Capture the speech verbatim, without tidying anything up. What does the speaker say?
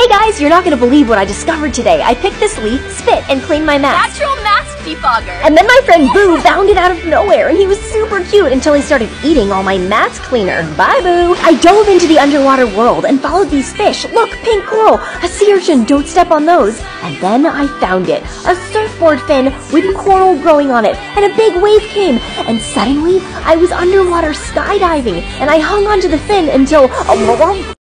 Hey guys, you're not gonna believe what I discovered today. I picked this leaf, spit, and cleaned my mask. Natural mask defogger. And then my friend Boo found it out of nowhere, and he was super cute until he started eating all my mask cleaner. Bye, Boo. I dove into the underwater world and followed these fish. Look, pink coral, a sea urchin, don't step on those. And then I found it, a surfboard fin with coral growing on it, and a big wave came. And suddenly, I was underwater skydiving, and I hung onto the fin until...